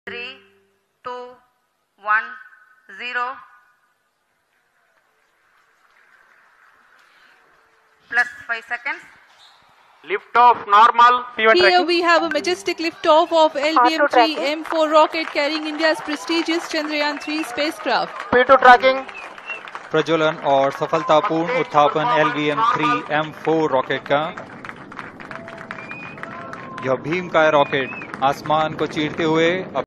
3, 2, 1, 0. Plus 5 seconds. Lift off normal. Here we have a majestic lift-off of LVM-3 M4 rocket carrying India's prestigious Chandrayaan-3 spacecraft. P2 tracking. प्रज्वलन और सफलतापूर्ण उत्थापन LVM-3 M4 rocket का। यह भीमकाय rocket आसमान को चीरते हुए